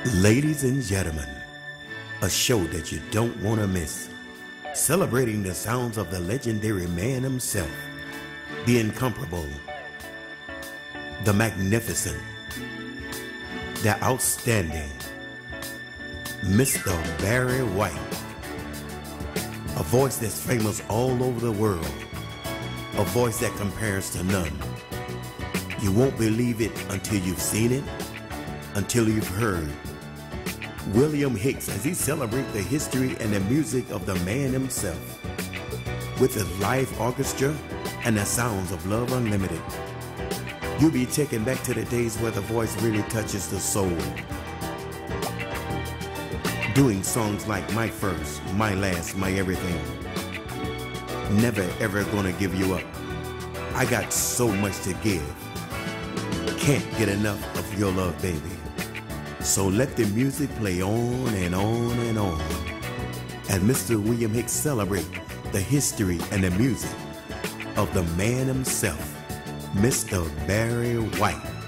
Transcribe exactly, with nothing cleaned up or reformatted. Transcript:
Ladies and gentlemen, a show that you don't want to miss. Celebrating the sounds of the legendary man himself, the incomparable, the magnificent, the outstanding, Mister Barry White. A voice that's famous all over the world. A voice that compares to none. You won't believe it until you've seen it, until you've heard William Hicks as he celebrates the history and the music of the man himself with his live orchestra and the sounds of Love Unlimited. You'll be taken back to the days where the voice really touches the soul. Doing songs like My First, My Last, My Everything. Never ever gonna give you up. I got so much to give. Can't get enough of your love, baby. So let the music play on and on and on as Mister William Hicks celebrate the history and the music of the man himself, Mister Barry White.